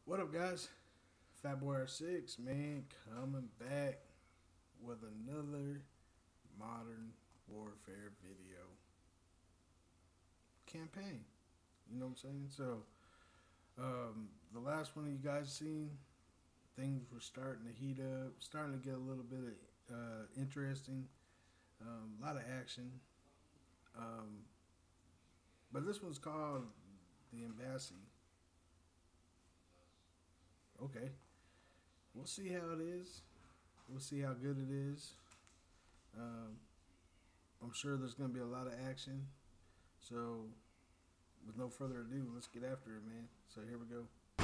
What up, guys? Fatboy R6, man, coming back with another Modern Warfare video campaign. You know what I'm saying? So, the last one you guys seen, things were starting to heat up, starting to get a little bit of interesting, a lot of action. But this one's called The Embassy. Okay, we'll see how it is. We'll see how good it is. I'm sure there's going to be a lot of action. So, with no further ado, let's get after it, man. So, here we go.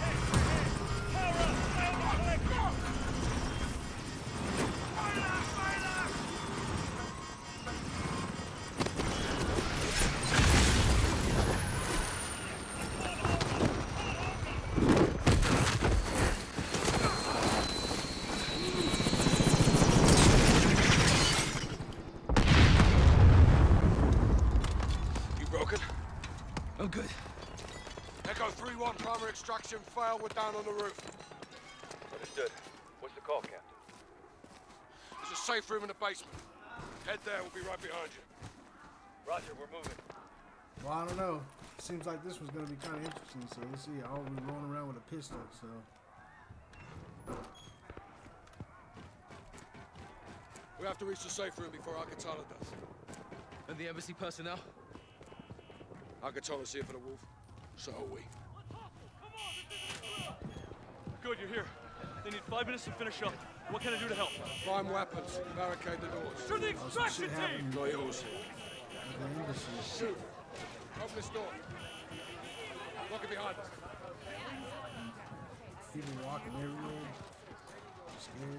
I'm good. Echo 3-1, primary extraction failed. We're down on the roof. Understood. What's the call, Captain? There's a safe room in the basement. Head there, we'll be right behind you. Roger, we're moving. Well, I don't know. Seems like this was going to be kind of interesting. So, let's see. I'll be rolling around with a pistol, so. We have to reach the safe room before Al-Qatala does. And the embassy personnel? Al-Qatala's here for the wolf. So are we. Good, you're here. They need 5 minutes to finish up. What can I do to help? Find weapons. Barricade the doors. To the extraction team! Not yours. The embassy. Shoot. Open this door. Lock it behind us. People walking everywhere. Scared.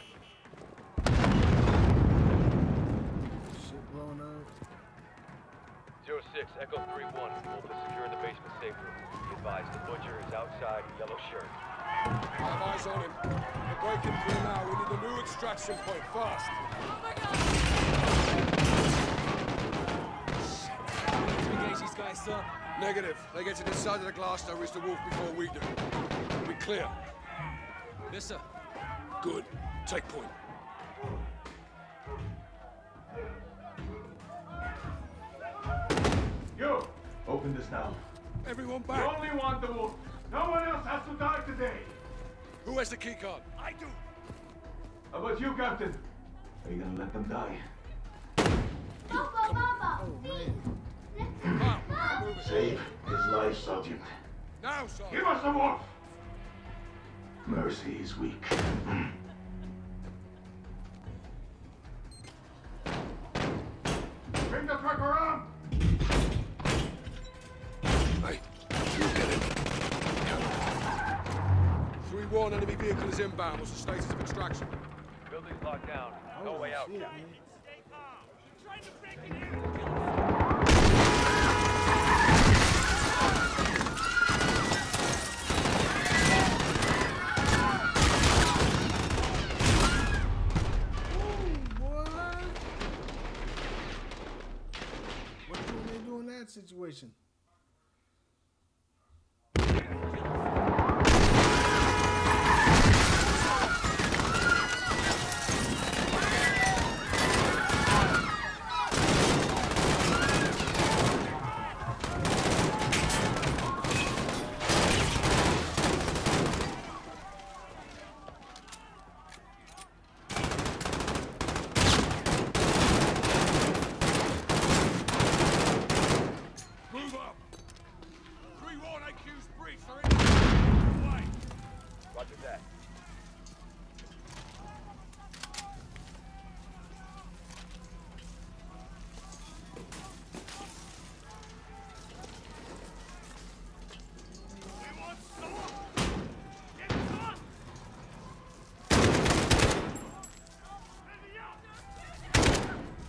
Shit blowing up. 06, Echo 3-1. Wolf is secure in the basement safe room. Be advised, the butcher is outside, yellow shirt. I have eyes on him. We're breaking through now. We need a new extraction point fast. Oh my God! Engage these guys, sir. Negative. They get to this side of the glass, they'll reach the wolf before we do. We clear. Yes, sir. Good. Take point. You! Open this now. Everyone You back. only want the wolf. No one else has to die today. Who has the key card? I do! How about you, Captain? Are you gonna let them die? Oh, man. Come. Move it. Save his life, Sergeant. Now, son. Give us the wolf! Mercy is weak. Bring the truck around! Hey, you get it. 3-1, enemy vehicle is inbound. What's the status of extraction? Building's locked down. No Oh, way out, shit, Captain. man. Stay calm! You're trying to break it in! What can they do in that situation? Move up. 3-1, AQ's breach. They're in. Away. Roger that. We want someone! Get on! Let me out!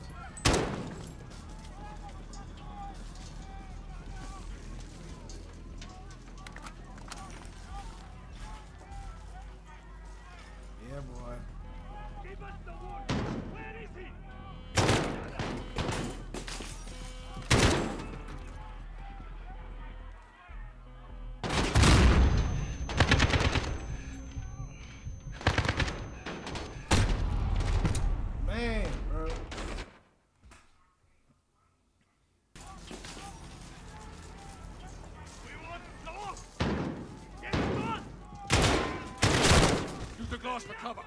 Yeah, boy. Give us the wolf! Where is he? ask for cover.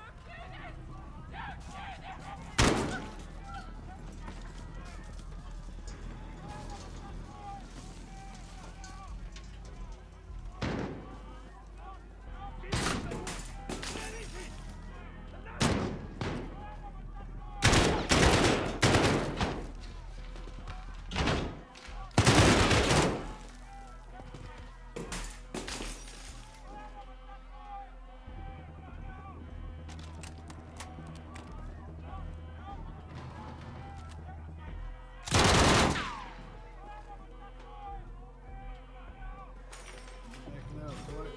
Backing up, boy.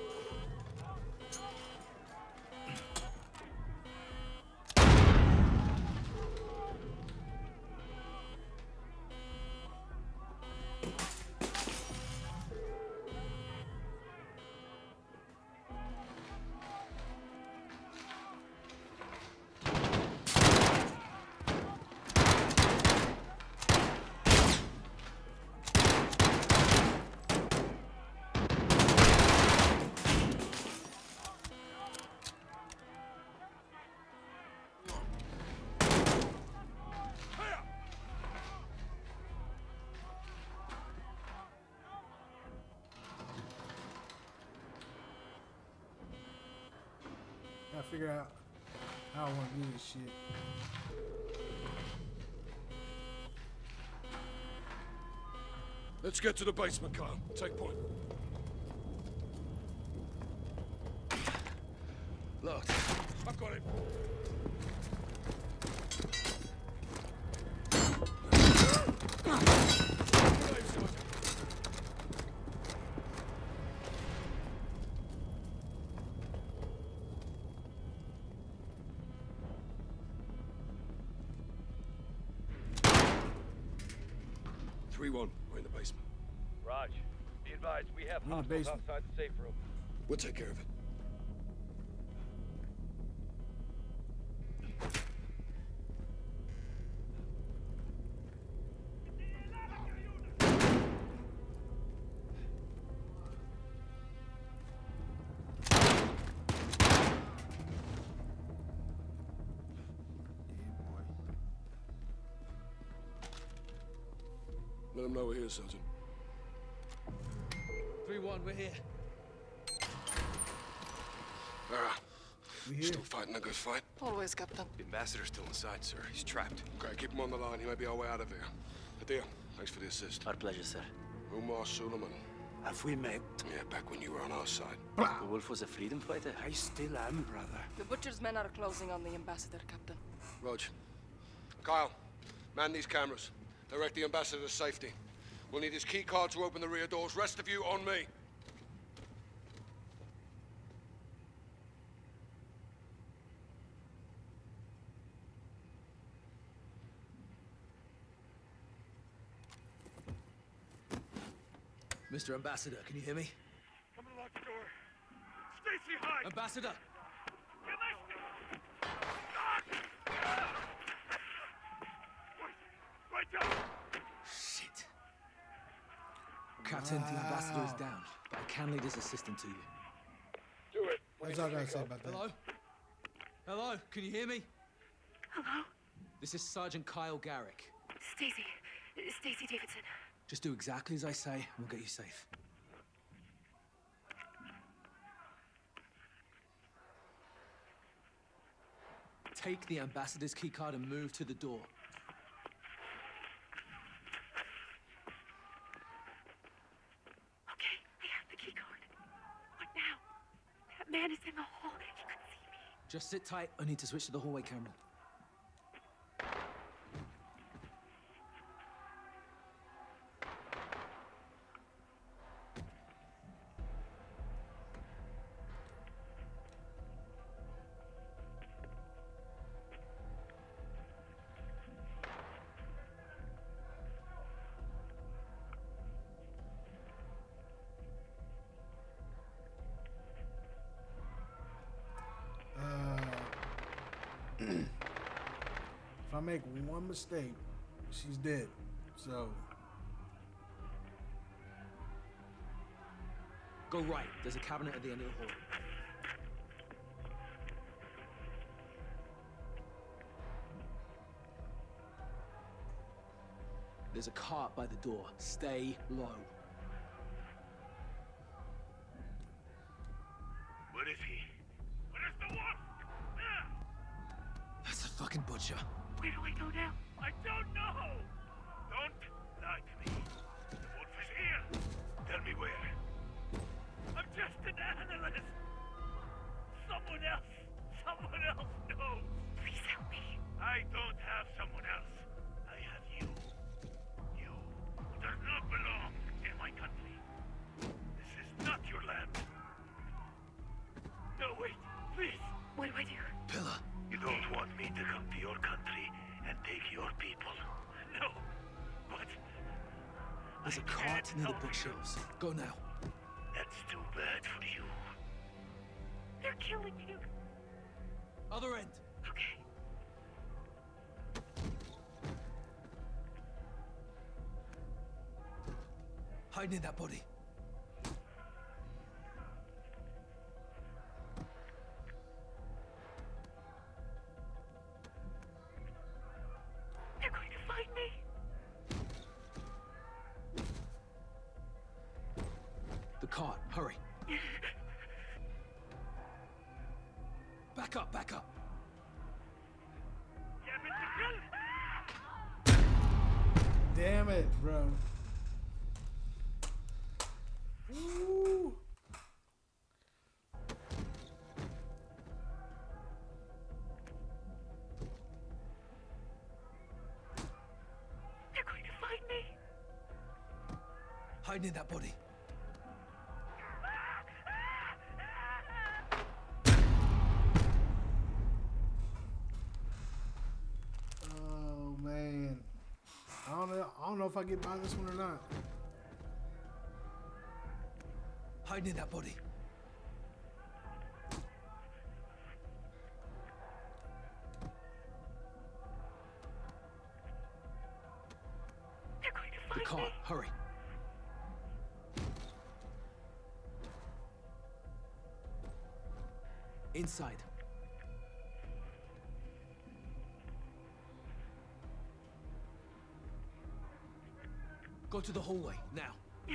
Gotta figure out how I want to do this shit. Let's get to the basement, Kyle. Take point. Locked. I've got him. We're in the basement. Raj, be advised, we have In the hostiles basement. outside the safe room. We'll take care of it. Let them know we're here, Sergeant. 3-1, we're here. Lara, We here? still fighting a good fight? Always, Captain. The ambassador's still inside, sir. He's trapped. Okay, keep him on the line. He may be our way out of here. Adir, thanks for the assist. Our pleasure, sir. Umar Suleiman. Have we met? Yeah, back when you were on our side. The Wolf was a freedom fighter. I still am, brother. The Butcher's men are closing on the ambassador, Captain. Rog. Kyle, man these cameras. Direct the ambassador to safety. We'll need his key card to open the rear doors. Rest of you on me. Mr. Ambassador, can you hear me? I'm gonna lock the door. Stacy, hide! Ambassador! Right down! Shit. Captain, the ambassador is down, but I can lead his assistant to you. Do it. That's all I gotta say about that. Hello? Hello? Can you hear me? Hello? This is Sergeant Kyle Garrick. Stacy. Stacy Davidson. Just do exactly as I say, and we'll get you safe. Take the ambassador's keycard and move to the door. Okay, I have the key card. What now? That man is in the hall. He could see me. Just sit tight. I need to switch to the hallway camera. If I make one mistake, she's dead. So Go right. There's a cabinet at the end of the hall. There's a cart by the door. Stay low. Where is he? Where is the wolf? That's the fucking butcher. Where do I go now? I don't know! Don't lie to me. The wolf is here. Tell me where. I'm just an analyst. Someone else knows. Please help me. I don't have someone else. I have you. You who does not belong in my country. This is not your land. No, wait, please. What do I do? Pillar. You don't want me to come to your country and take your people. No, but There's a cart near the bookshelves. Go now. that's too bad for you. They're killing you. Other end. Okay. Hide near that body. They're going to find me. The cart. Hurry. Back up, back up. Damn it, bro. Woo. They're going to find me. Hide near that body. Oh man. I don't know if I get by this one or not. Hide near that body. They're going to The find cart. me. Hurry. Inside. Go to the hallway, now.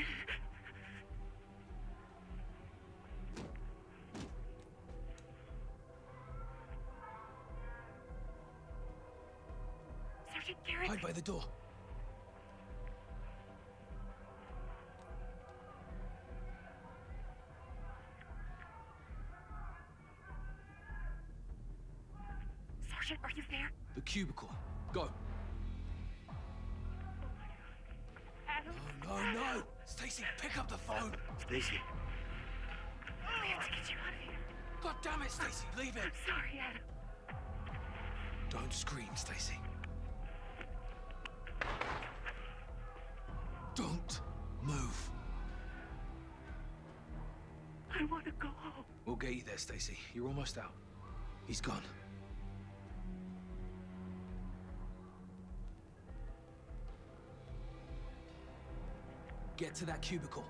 Sergeant Garrett. Hide by the door. Sergeant, are you there? The cubicle. Go. Adam? No, no! Stacy, pick up the phone! Stacy. We have to get you out of here. God damn it, Stacy, leave it! I'm sorry, Adam. Don't scream, Stacy. Don't move. I want to go home. We'll get you there, Stacy. You're almost out. He's gone. Get to that cubicle.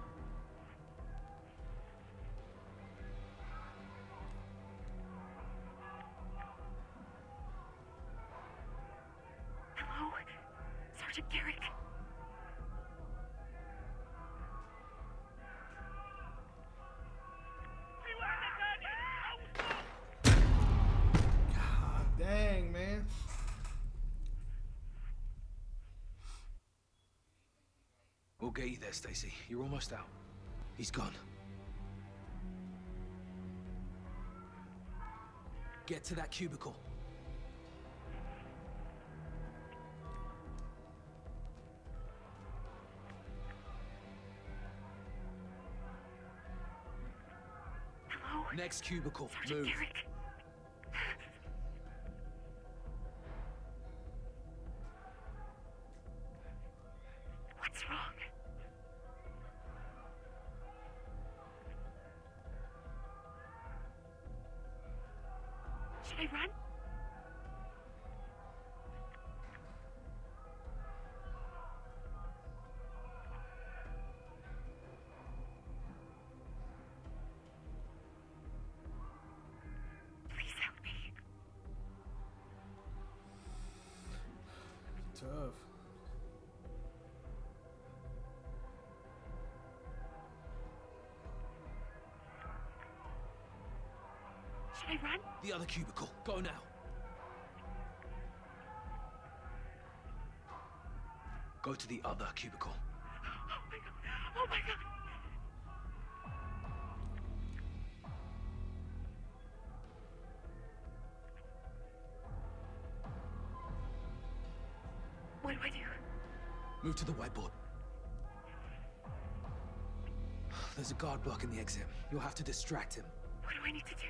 Hello? Sergeant Garrett? God dang, man. We'll get you there, Stacy. You're almost out. He's gone. Get to that cubicle. Hello? Next cubicle. Sergeant Move. Garrett? What's wrong? Should I run? Please help me. Tough. Should I run? The other cubicle. Go now. Go to the other cubicle. Oh my god. Oh my god. What do I do? Move to the whiteboard. There's a guard blocking the exit. You'll have to distract him. What do I need to do?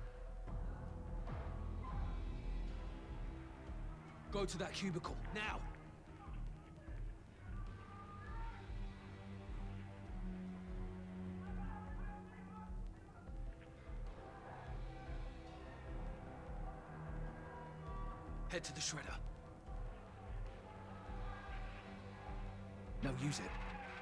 Go to that cubicle, now! Head to the shredder. Now use it.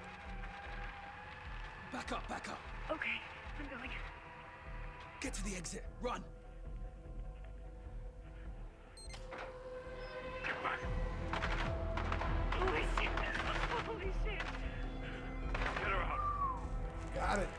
Back up, back up. Okay, I'm going. Get to the exit. Run. Holy shit! Holy shit! Get her out. Got it.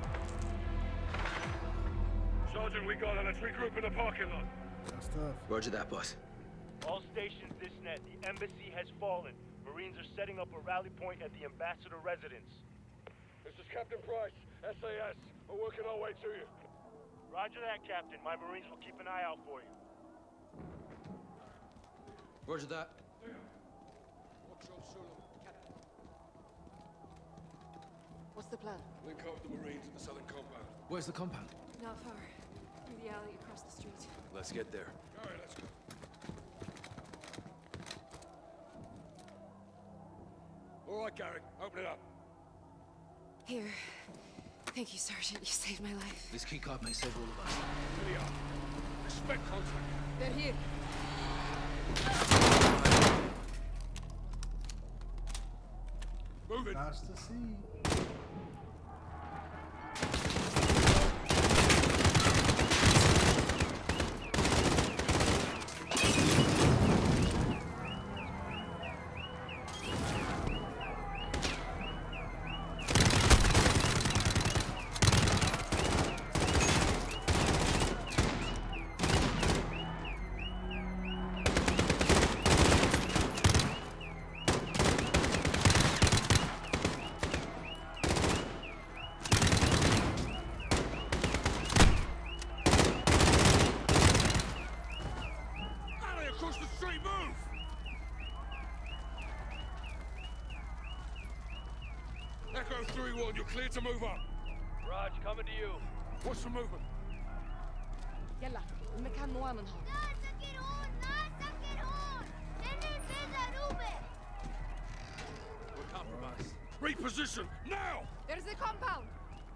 Sergeant, we got her. Let's regroup in the parking lot. That's tough. Roger that, boss. All stations this net. The embassy has fallen. Marines are setting up a rally point at the ambassador residence. This is Captain Price, SAS. We're working our way to you. Roger that, Captain. My Marines will keep an eye out for you. Roger that. What's the plan? Link up with the Marines at the southern compound. Where's the compound? Not far. Through the alley across the street. Let's get there. All right, let's go. All right, Gary, open it up. Here. Thank you, Sergeant. You saved my life. This keycard may save all of us. Here they are. Respect contact. They're here. Move it. Nice to see. Alley across the street, move! Echo 3-1, you're clear to move up. Raj, coming to you. What's the movement? يلا المكان مؤمن هون. We're compromised. Reposition, now! There's the compound.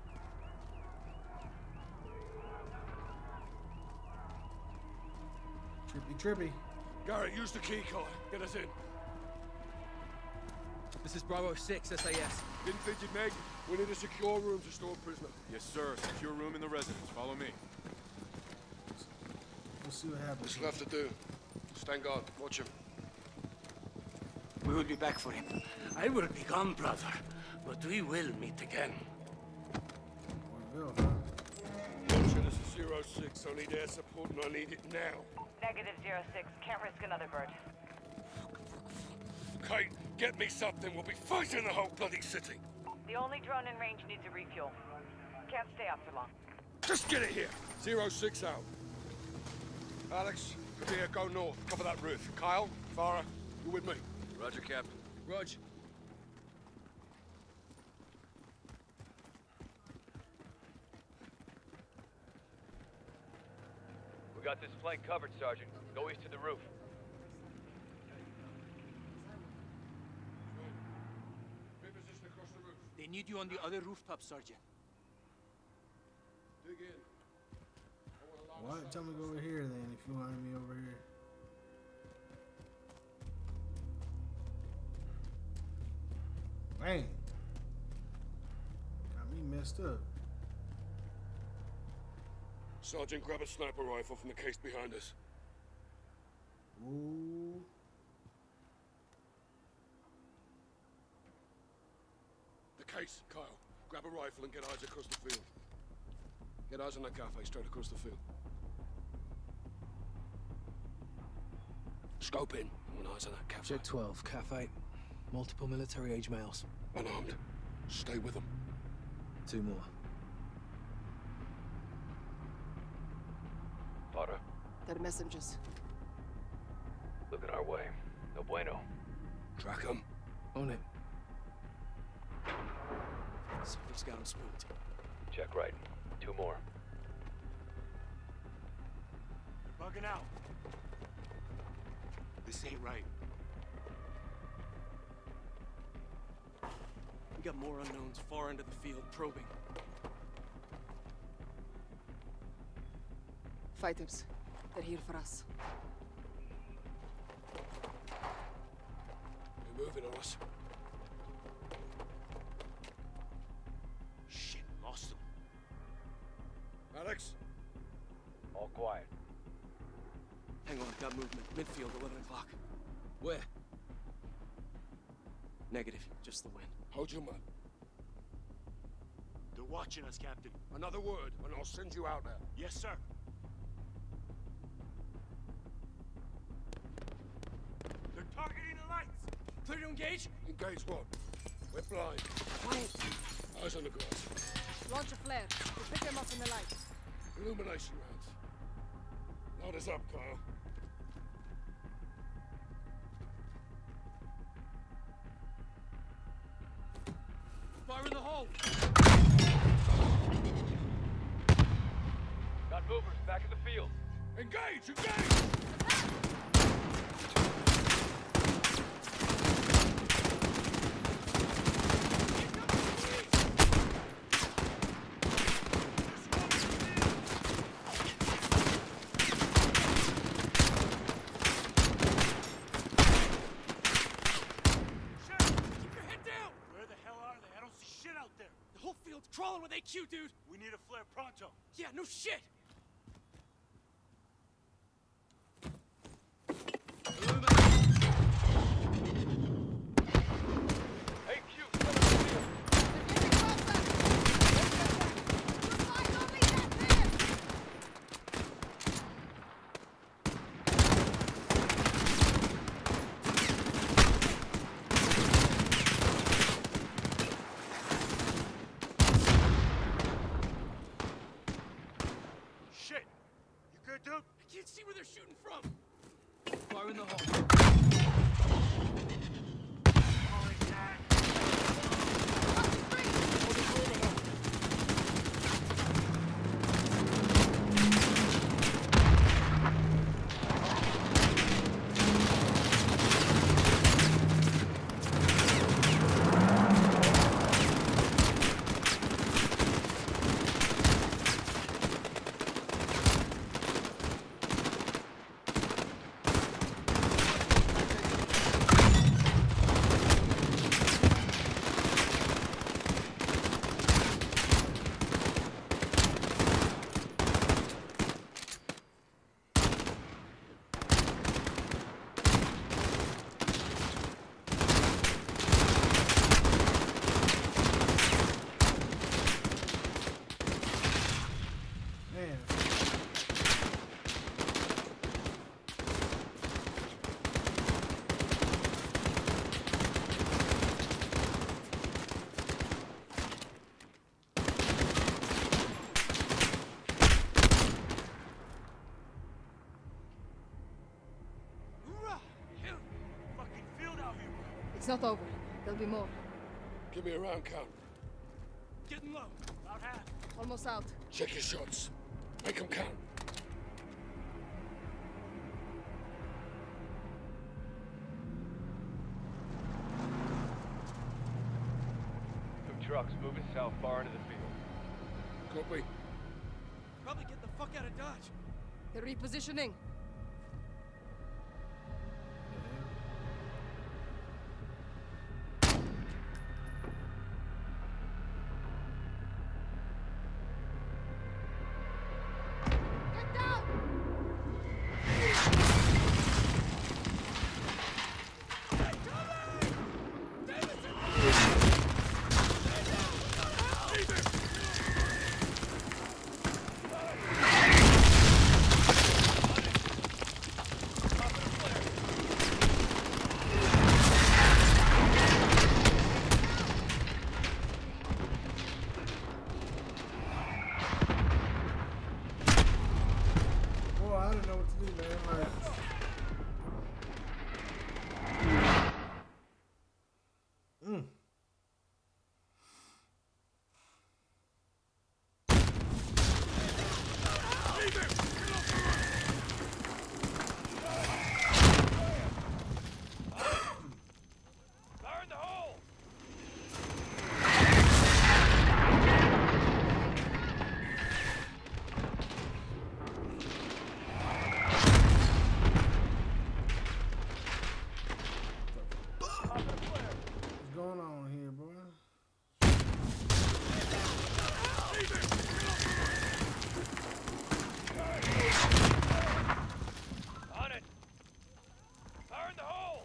Trippy. Garrett, use the key card. Get us in. This is Bravo 6, SAS. Didn't think you'd make it. We need a secure room to store a prisoner. Yes, sir. Secure room in the residence. Follow me. We'll see what happens. What's left to do? Stand guard. Watch him. We will be back for him. I will be gone, brother, but we will meet again. We will, huh? Watcher, this is 06. I need air support and I need it now. Negative 06. Can't risk another bird. Kate, get me something. We'll be fighting the whole bloody city. The only drone in range needs a refuel. Can't stay out for long. Just get it here. 06 out. Alex, Kabir, go north. Cover that roof. Kyle, Farah, you with me? Roger, Captain. Rog. We got this flank covered, Sergeant. Go east to the roof. Reposition across the roof. They need you on the other rooftop, Sergeant. Dig in. What? Tell me to go over here then if you wanted me over here. Man. Got me messed up. Sergeant, grab a sniper rifle from the case behind us. Ooh. The case, Kyle. Grab a rifle and get eyes across the field. Get eyes on that cafe straight across the field. Scope in. All eyes on that cafe. Check 12, cafe. Multiple military-age males. Unarmed. Stay with them. 2 more. Potter, They're messengers. looking our way. No bueno. Track them. On it. Something's got him spooked. Check right. 2 more. Bugging out. This ain't right. We got more unknowns far into the field probing. Fighters. They're here for us. They're moving on us. Shit, lost them. Alex? All quiet. Hang on, got movement. Midfield, 11 o'clock. Where? Negative, just the wind. Hold your mud. They're watching us, Captain. Another word, and I'll send you out there. Yes, sir. They're targeting the lights. Clear to engage? Engage what? We're blind. Quiet. Eyes on the grass. Launch a flare. We'll pick them up in the light. Illumination rounds. Load us up, Kyle. Fire in the hole! Got movers back in the field. Engage! Engage! Crawling with AQ, dude! We need a flare pronto. Yeah, no shit! AQ, still in the field. Shit! You good, dude? I can't see where they're shooting from! Fire in the hole. It's not over. There'll be more. Give me a round count. Getting low. About half. Almost out. Check your shots. Make them count. Two trucks moving south far into the field. Copy. Probably get the fuck out of Dodge. They're repositioning. man. Like, Fire in the hole! what's going on here, boy? On it! Fire in the hole!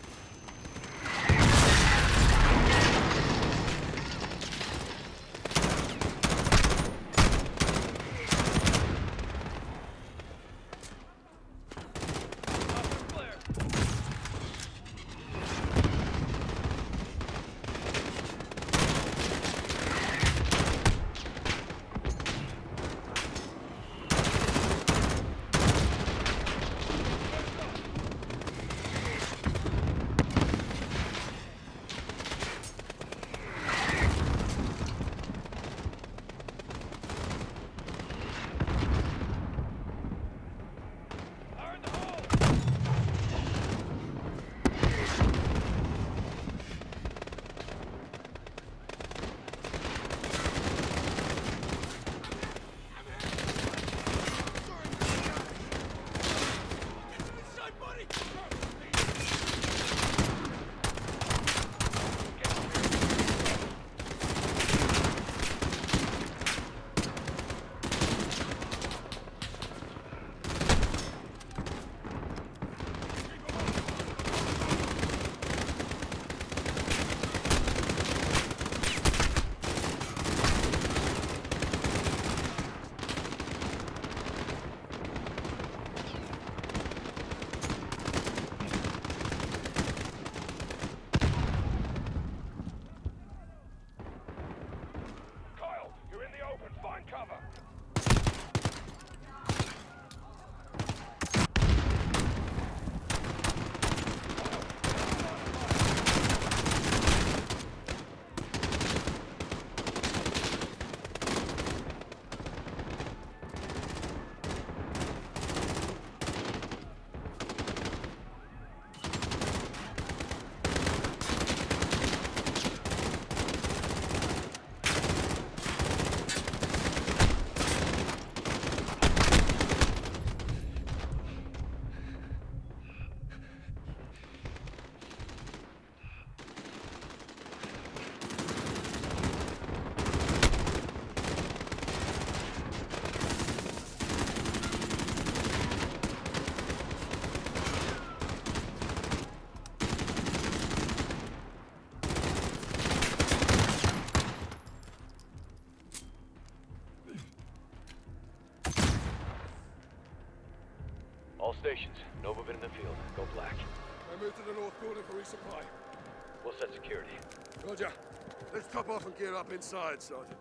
All stations, no movement in the field. Go black. I move to the north building for resupply. We'll set security. Roger. Let's top off and gear up inside, Sergeant.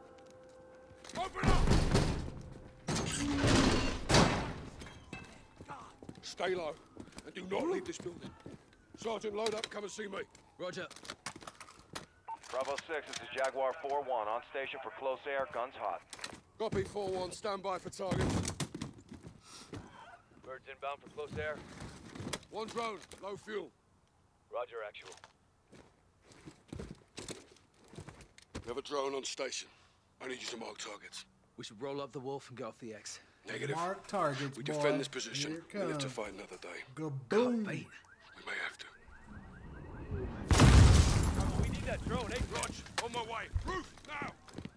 Open up! Stay low, and do not leave this building. Sergeant, load up, come and see me. Roger. Bravo 6, this is Jaguar 4-1, on station for close air, guns hot. Copy 4-1, stand by for target. Birds inbound for close air. One drone, low fuel. Roger, actual. We have a drone on station. I need you to mark targets. We should roll up the wolf and get off the X. Negative. Mark targets, We boy. defend this position. Here it We live to comes. fight another day. Gaboom. Bait. We may have to. We need that drone, eh? Rog, on my way. Roof, now!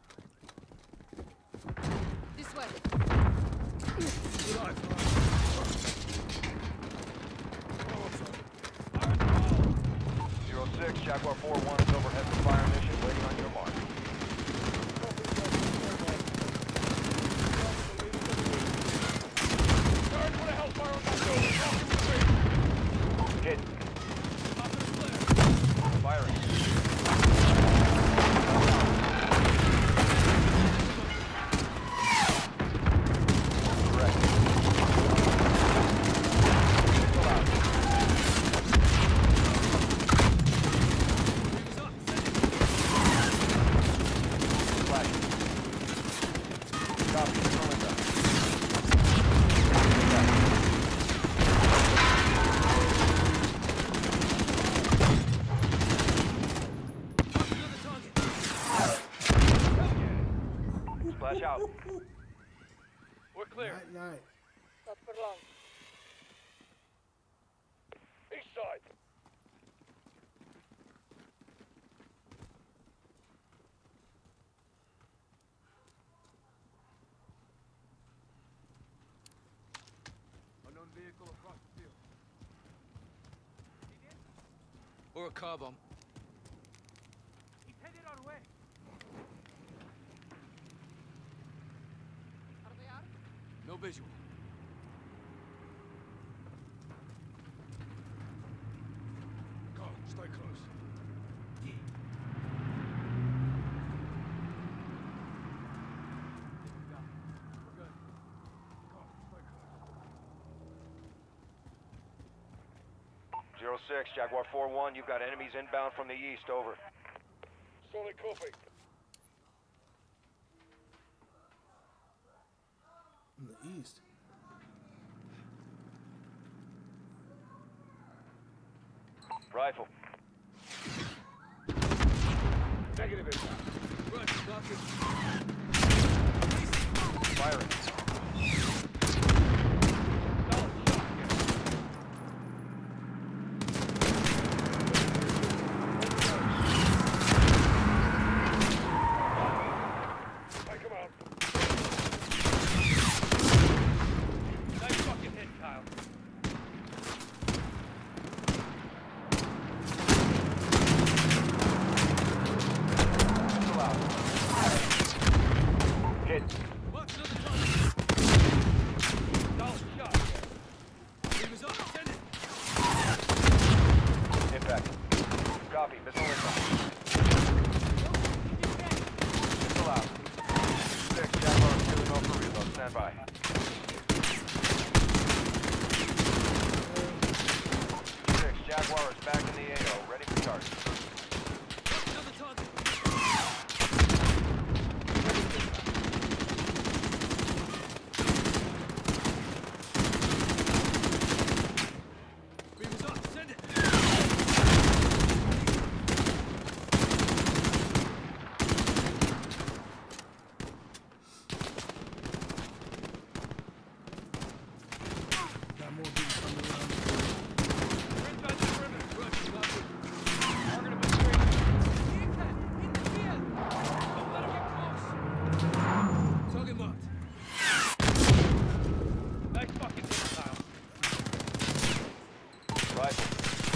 This way. Good eye, Zero 06, Jaguar 4-1 is overhead for fire mission, waiting on your mark. Guard, put a hellfire on that building. Hit. Firing. Correct. Copy. Missile inbound. Splash out. We're clear. Night, night. Not for long. East side. Unknown vehicle across the field. Or a car bomb. He's headed our way. No visual. Carl, stay close. Zero 06, Jaguar 4-1, you've got enemies inbound from the east, over. Solid copy. In the east. Rifle. Negative inbound. Roger, copy. Firing. Take him out. Nice fucking hit, Kyle. Missile out. Hit. Watch another target. Solid shot. He was up. Send it. Impact. Copy. Missile inbound. Missile out. 6, Jaguar 2 and 0 for reload. Stand by. 6, Jaguar is back in the AO. Ready for charge. Watch another target. He was up. Send it. Got more people coming around. Inside the perimeter. Roger, copy. Target him with straight. In the field. Don't let him get close. Target marked. Nice fucking hit, Kyle. Rifle.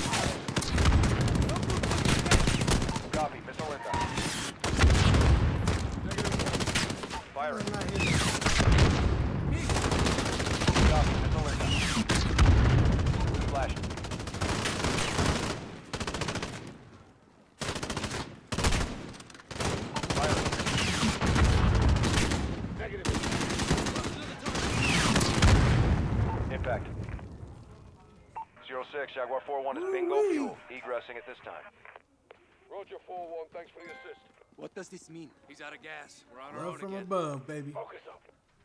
Copy. Missile inbound. Firing. I'm not hitting. Copy. Missile inbound. Flash. Firing. Negative. Impact. 06, Jaguar 4-1 is bingo fuel. Egressing at this time. Roger 4-1, thanks for the assist. What does this mean? He's out of gas. We're on our Love own from again. above, baby. Focus up.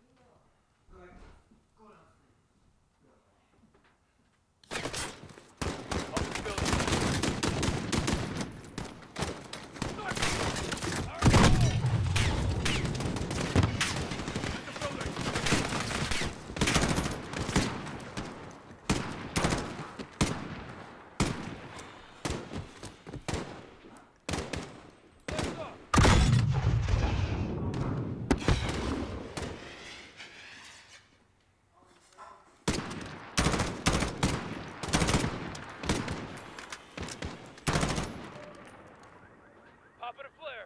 Popping a flare.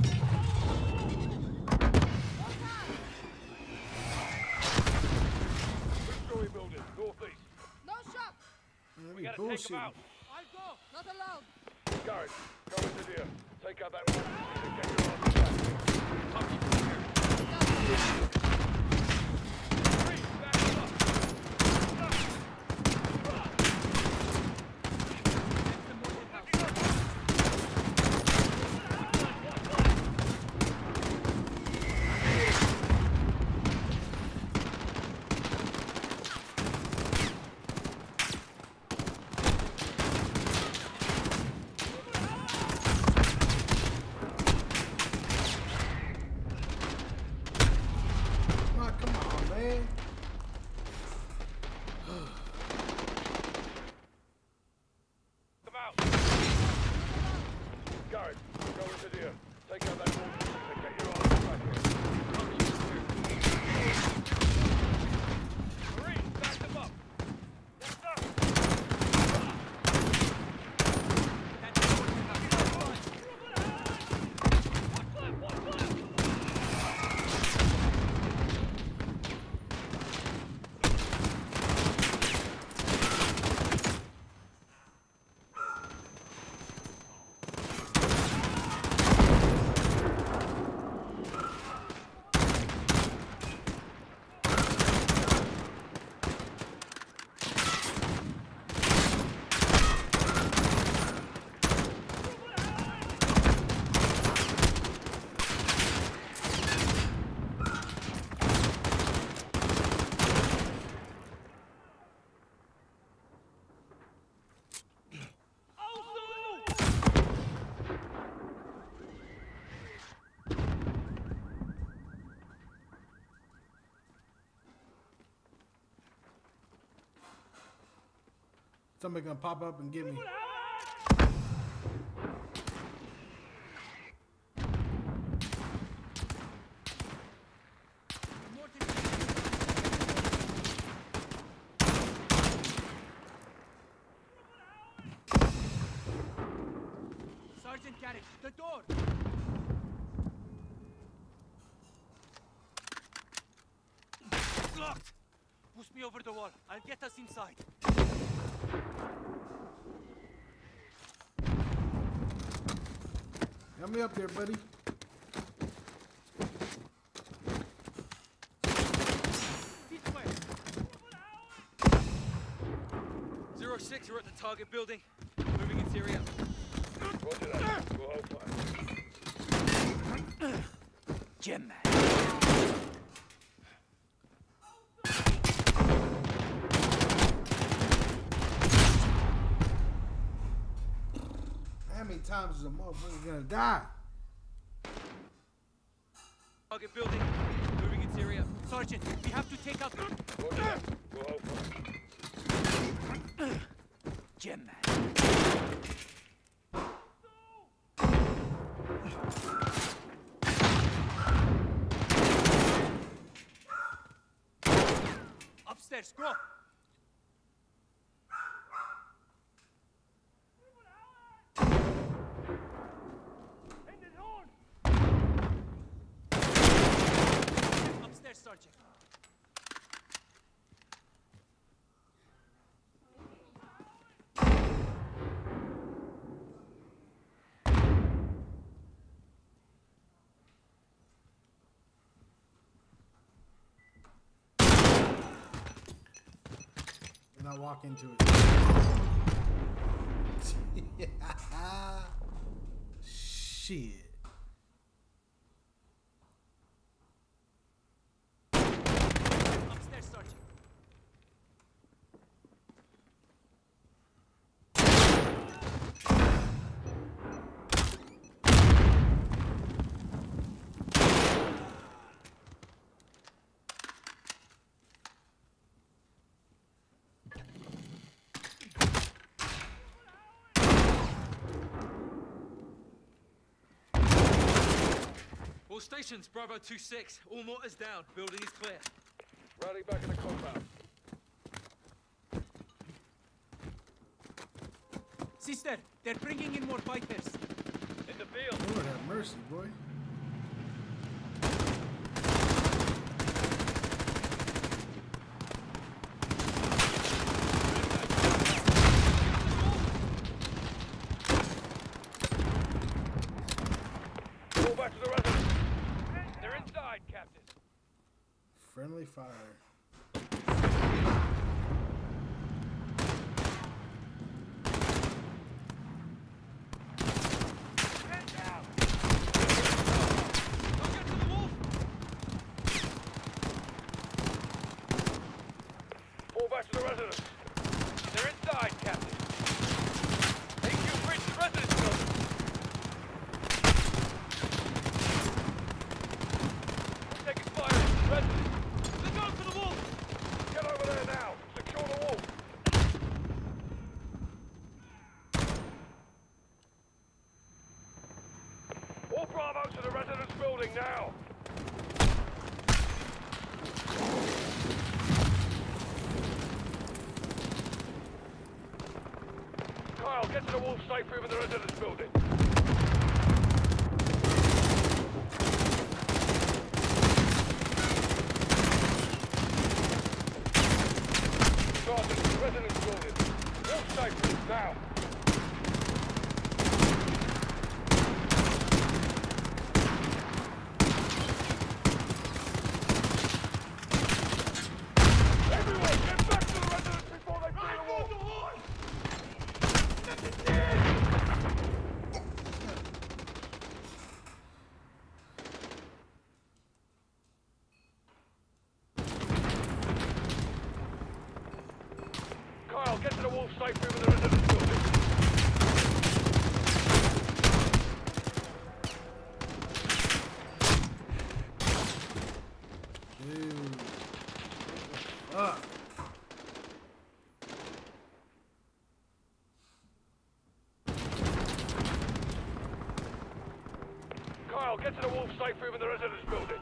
Two-story building, northeast. No shot! We gotta take him out. I'll go! Not allowed! Garrett, go into there. Take out that one and get your arms back. Three, back him up. Somebody gonna pop up and get me. Sergeant Garrett, the door! It's locked! Push me over the wall. I'll get us inside. Help me up there, buddy. This way. 06, you're at the target building. Moving interior. Roger that. We'll hold fire. Gem man. How many times is a motherfucker gonna die? Target building. Moving interior. Sergeant, we have to take out the... Roger that. We'll hold fire. Gem man. Upstairs, go! Upstairs, Sergeant. And I walk into it. Shit. Upstairs, Sergeant. All stations, Bravo 2-6. All mortars down. Building is clear. Rally back in the compound. Sister, they're bringing in more fighters. In the field. Lord have mercy, boy. Go back to the residence. They're inside, Captain. Friendly fire. Fall back to the residence. They're inside, Captain. AQ breach the residence building. We're taking fire at the residence. They're going for the wall. Get over there now. Secure the wall. All Bravo to the residence building now. Kyle, get to the wall safe room in the residence building. Sergeant, the residence building. Wall safe room, now. Everyone, get back to the residence before they bring the wall! Kyle, get to the wall safe room in the residence building. Dude. Fuck. Get to the Wolf safe room in the residence building.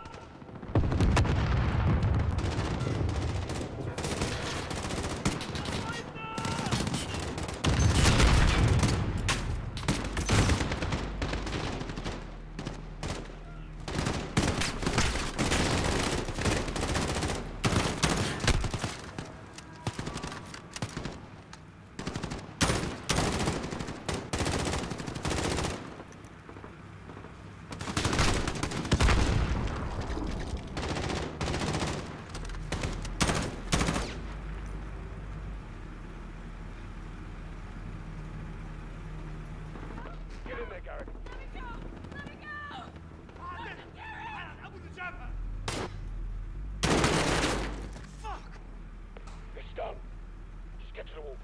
Get in there, Garrett. Fuck! It's done. Just get to the Wolf.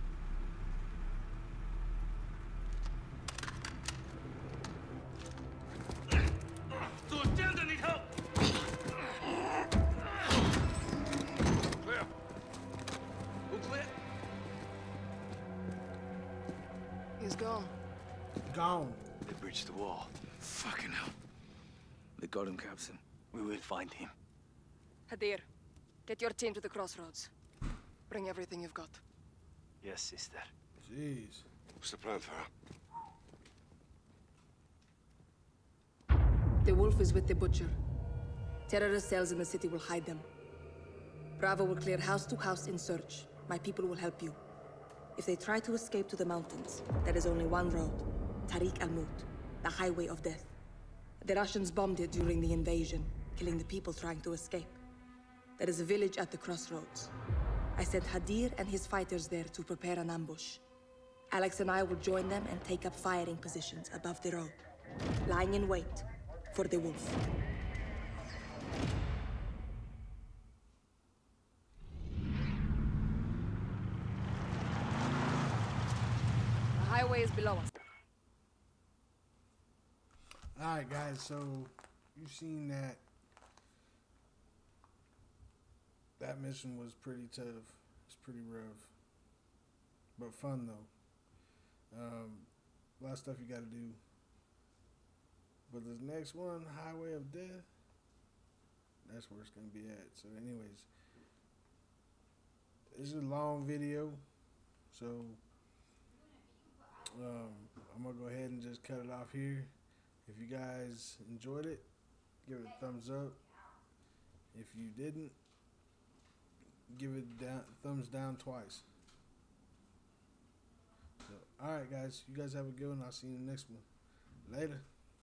Those down, I need help! Clear. All clear? He's gone. Gone. They breached the wall. Fucking hell. They got him, Captain. We will find him. Hadir, get your team to the crossroads. Bring everything you've got. Yes, sister. Jeez. What's the plan, Farah? The Wolf is with the Butcher. Terrorist cells in the city will hide them. Bravo will clear house to house in search. My people will help you. If they try to escape to the mountains, there is only one road. Tariq al-Mut, the highway of death. The Russians bombed it during the invasion, killing the people trying to escape. There is a village at the crossroads. I sent Hadir and his fighters there to prepare an ambush. Alex and I will join them and take up firing positions above the road, lying in wait for the Wolf. The highway is below us. Alright guys, so you've seen that mission was pretty tough. It's pretty rough. But fun though. A lot of stuff you gotta do. But this next one, Highway of Death, that's where it's gonna be at. So anyways, this is a long video, so I'm gonna go ahead and just cut it off here. If you guys enjoyed it, give it a thumbs up. If you didn't, give it thumbs down twice. So, alright guys, you guys have a good one. I'll see you in the next one. Later.